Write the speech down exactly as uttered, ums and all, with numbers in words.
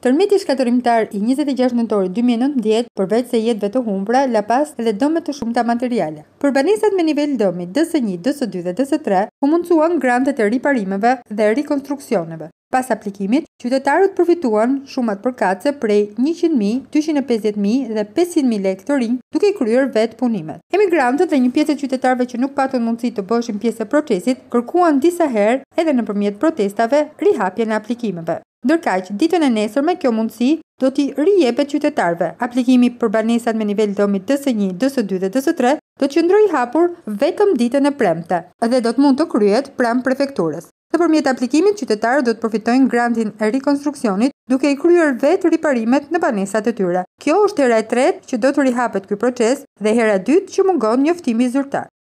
Tërmiti shkatërimtar i njëzet e gjashtë nëntorit dy mijë e nëntëdhjetë, përveç se jetëve të humbura, la pas edhe dëme të shumta materiale. Për banesat me nivel dëmi D S një, D S dy dhe D S tre, u mundsuan grantet e riparimeve dhe rikonstruksioneve. Pas aplikimit, qytetarët përfituan shumat përkatëse prej njëqind mijë, dyqind e pesëdhjetë mijë dhe pesëqind mijë lekë të rinj, duke kryer vetë punimet. Emigrantët dhe një pjesë e qytetarëve që nuk patën mundësi të bëheshin pjesë e procesit, kërkuan disa herë edhe nëpërmjet protestave rihapjen e aplikimeve. Ndërkaq, ditën e nesërme kjo mundësi do t'i rijepet qytetarëve. Aplikimi për banesat me nivel dëmi D S një, D S dy dhe D S tre do të qëndrojë i hapur vetëm ditën e premte dhe do të mund të kryhet pranë prefekturës. Nëpërmjet aplikimit, qytetarët do të përfitojnë grantin e rikonstruksionit duke i kryer vetë riparimet në banesat e tyre. Kjo është hera e tretë që do të rihapet ky proces dhe hera e dytë që mungon njoftimi zyrtar.